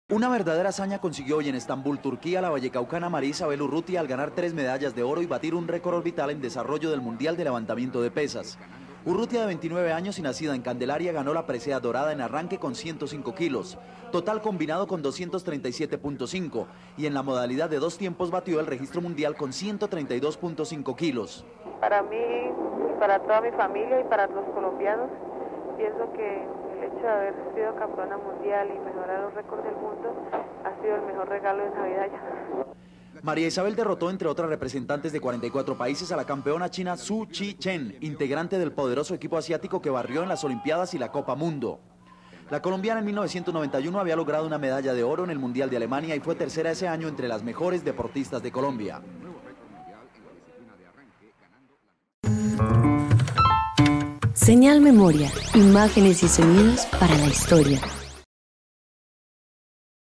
Una verdadera hazaña consiguió hoy en Estambul, Turquía, la vallecaucana María Isabel Urrutia al ganar 3 medallas de oro y batir un récord orbital en desarrollo del Mundial de Levantamiento de Pesas. Urrutia, de 29 años y nacida en Candelaria, ganó la presea dorada en arranque con 105 kilos, total combinado con 237.5 y en la modalidad de 2 tiempos batió el registro mundial con 132.5 kilos. Para mí, para toda mi familia y para los colombianos, pienso que el hecho de haber sido campeona mundial y mejorar los récords del mundo ha sido el mejor regalo de Navidad ya. María Isabel derrotó, entre otras representantes de 44 países, a la campeona china Zhu Chi-chen, integrante del poderoso equipo asiático que barrió en las Olimpiadas y la Copa Mundo. La colombiana en 1991 había logrado una medalla de oro en el Mundial de Alemania y fue tercera ese año entre las mejores deportistas de Colombia. Señal Memoria, imágenes y sonidos para la historia.